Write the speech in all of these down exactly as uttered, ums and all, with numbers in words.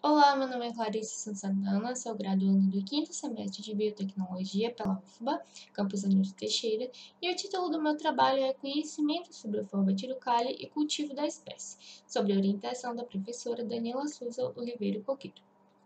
Olá, meu nome é Clarice San Santana, sou graduanda do quinto semestre de Biotecnologia pela U F B A, campus Anilton Teixeira, e o título do meu trabalho é Conhecimento sobre o Forbatirocalli e Cultivo da Espécie, sob a orientação da professora Daniela Souza Oliveira Coquito.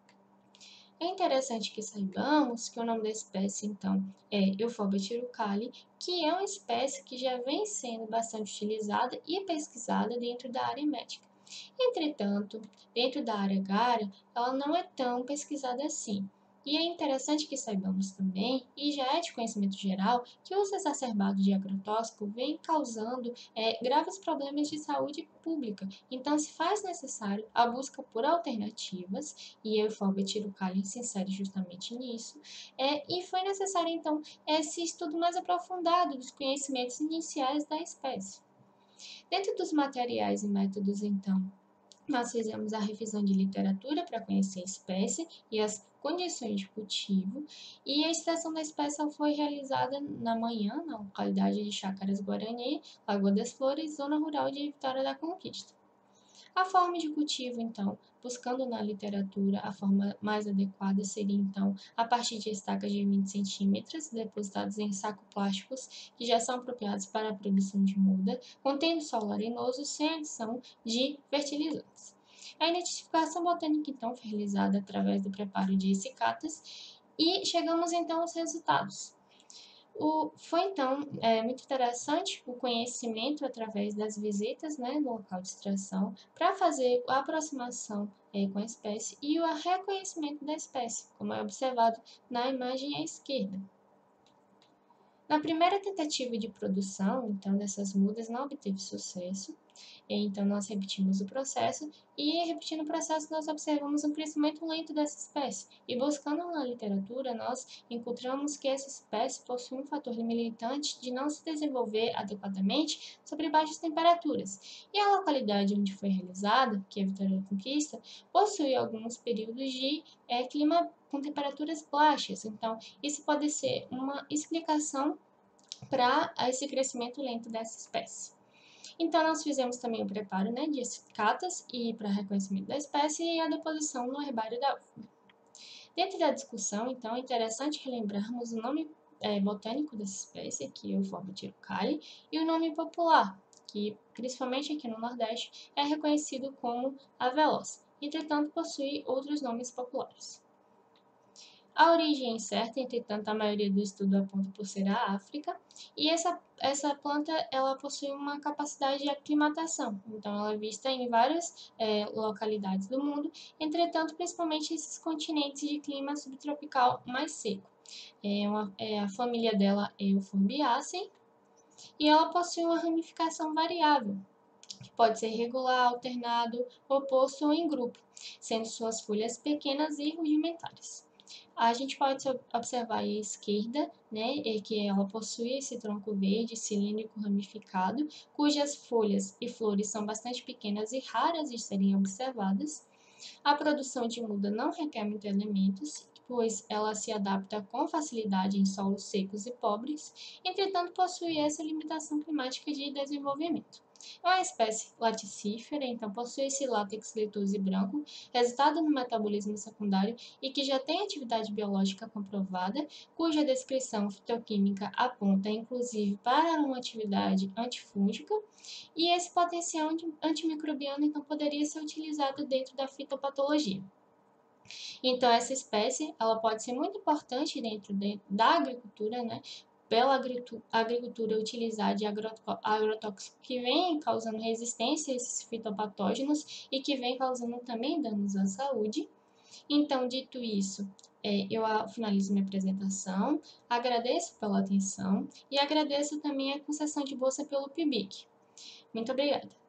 É interessante que saibamos que o nome da espécie, então, é Euphorbitirocalli, que é uma espécie que já vem sendo bastante utilizada e pesquisada dentro da área médica. Entretanto, dentro da área agrária, ela não é tão pesquisada assim. E é interessante que saibamos também, e já é de conhecimento geral, que o uso exacerbado de agrotóxico vem causando é, graves problemas de saúde pública. Então, se faz necessário a busca por alternativas, e a Euphorbitirocalli se insere justamente nisso, é, e foi necessário, então, esse estudo mais aprofundado dos conhecimentos iniciais da espécie. Dentro dos materiais e métodos, então, nós fizemos a revisão de literatura para conhecer a espécie e as condições de cultivo, e a extração da espécie foi realizada na manhã, na localidade de Chácaras Guarani, Lagoa das Flores, zona rural de Vitória da Conquista. A forma de cultivo, então, buscando na literatura a forma mais adequada seria, então, a partir de estacas de vinte centímetros, depositadas em sacos plásticos que já são apropriados para a produção de muda, contendo solo arenoso sem adição de fertilizantes. A identificação botânica, então, foi realizada através do preparo de cicatas e chegamos, então, aos resultados. O, foi então é, muito interessante o conhecimento através das visitas, né, no local de extração para fazer a aproximação é, com a espécie e o reconhecimento da espécie, como é observado na imagem à esquerda. Na primeira tentativa de produção, então, dessas mudas não obteve sucesso, então nós repetimos o processo e, repetindo o processo, nós observamos um crescimento lento dessa espécie. E buscando na literatura, nós encontramos que essa espécie possui um fator limitante de não se desenvolver adequadamente sobre baixas temperaturas. E a localidade onde foi realizada, que é Vitória da Conquista, possui alguns períodos de é, clima com temperaturas baixas. Então, isso pode ser uma explicação para esse crescimento lento dessa espécie. Então, nós fizemos também o preparo, né, de escatas e para reconhecimento da espécie e a deposição no herbário da U F B A. Dentro da discussão, então, é interessante relembrarmos o nome é, botânico dessa espécie, que é o Euphorbitirocalli, e o nome popular, que, principalmente aqui no Nordeste, é reconhecido como a veloz. Entretanto, possui outros nomes populares. A origem é incerta, entretanto, a maioria do estudo aponta por ser a África, e essa, essa planta ela possui uma capacidade de aclimatação, então ela é vista em várias é, localidades do mundo, entretanto, principalmente esses continentes de clima subtropical mais seco. É uma, é, a família dela é Euphorbiaceae, e ela possui uma ramificação variável, que pode ser regular, alternado, oposto ou em grupo, sendo suas folhas pequenas e rudimentares. A gente pode observar à esquerda, né, que ela possui esse tronco verde cilíndrico ramificado, cujas folhas e flores são bastante pequenas e raras de serem observadas. A produção de muda não requer muitos elementos, pois ela se adapta com facilidade em solos secos e pobres, entretanto possui essa limitação climática de desenvolvimento. É uma espécie laticífera, então possui esse látex leitoso e branco, resultado no metabolismo secundário e que já tem atividade biológica comprovada, cuja descrição fitoquímica aponta inclusive para uma atividade antifúngica, e esse potencial antimicrobiano então poderia ser utilizado dentro da fitopatologia. Então essa espécie ela pode ser muito importante dentro de, da agricultura, né? Pela agricultura utilizar de agrotóxicos que vem causando resistência a esses fitopatógenos e que vem causando também danos à saúde. Então, dito isso, é, eu finalizo minha apresentação, agradeço pela atenção e agradeço também a concessão de bolsa pelo P I B I C. Muito obrigada.